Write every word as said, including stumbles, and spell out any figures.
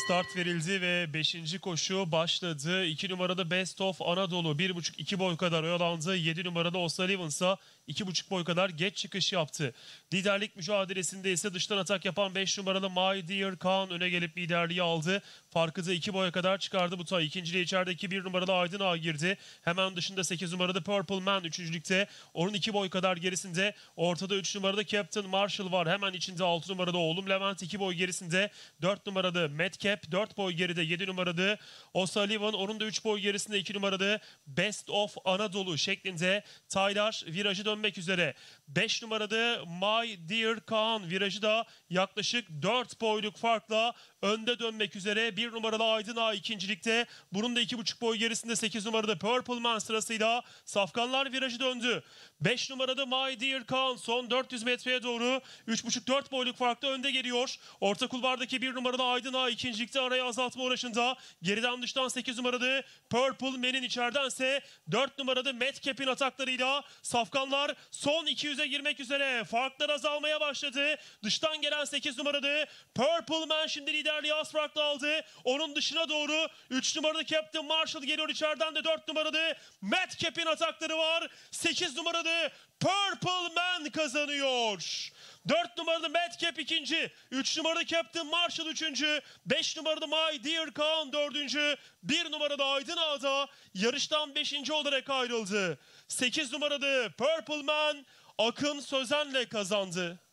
Start verildi ve beşinci koşu başladı. iki numarada Best of Anadolu bir buçuk iki boy kadar oyalandı. yedi numarada O'Sullivan ise iki buçuk boy kadar geç çıkış yaptı. Liderlik mücadelesinde ise dıştan atak yapan beş numaralı My Dear Kaan öne gelip liderliği aldı. Farkı da iki boya kadar çıkardı bu tay. İkinciliğe içerideki bir numaralı Aydın Ağa girdi. Hemen dışında sekiz numarada Purple Man üçüncülükte. Onun iki boy kadar gerisinde. Ortada üç numarada Captain Marshall var. Hemen içinde altı numarada Oğlum Levent iki boy gerisinde. dört numarada Madcap dört boy geride. yedi numarada O'Sullivan onun da üç boy gerisinde. iki numarada Best of Anadolu şeklinde taylar virajı dönmek üzere. beş numarada My Dear Kaan virajı da yaklaşık dört boyluk farkla önde dönmek üzere. bir numaralı Aydın Ağa ikincilikte. Bunun da iki buçuk boy gerisinde sekiz numarada Purple Man sırasıyla Safkanlar virajı döndü. beş numarada My Dear Kaan son dört yüz metreye doğru üç buçuk dört boyluk farkla önde geliyor. Orta kulvardaki bir numaralı Aydın Ağa ikincilikte araya azaltma uğraşında. Geriden dıştan sekiz numarada Purple Man'in içeridense dört numarada Madcap'in ataklarıyla Safkanlar son iki yüze girmek üzere. Farklar azalmaya başladı. Dıştan gelen sekiz numarada Purple Man şimdi liderliği az farklı aldı. Onun dışına doğru üç numarada Captain Marshall geliyor. İçeriden de dört numarada Madcap'in atakları var. sekiz numarada Purple Man kazanıyor. dört numarada Madcap ikinci. üç numarada Captain Marshall üçüncü. beş numarada My Dear Kaan dördüncü. bir numarada Aydın Ağa'da yarıştan beşinci olarak ayrıldı. sekiz numarada Purple Man Akın Sözen'le kazandı.